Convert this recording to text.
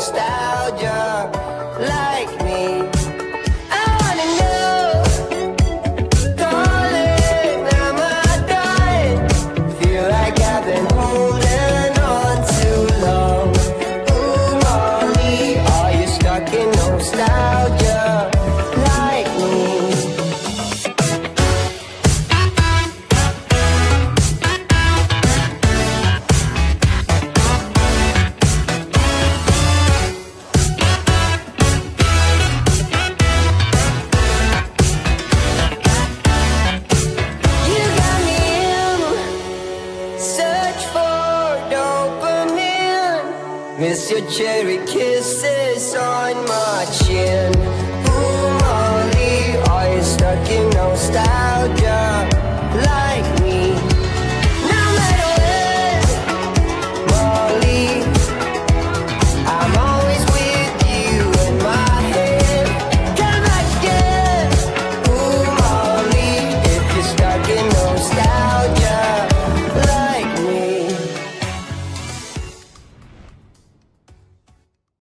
nostalgia like me. I wanna know, darling, am I dying? Feel like I've been holding on too long. Ooh, mommy, are you stuck in nostalgia like me? Miss your cherry kisses on my cheek.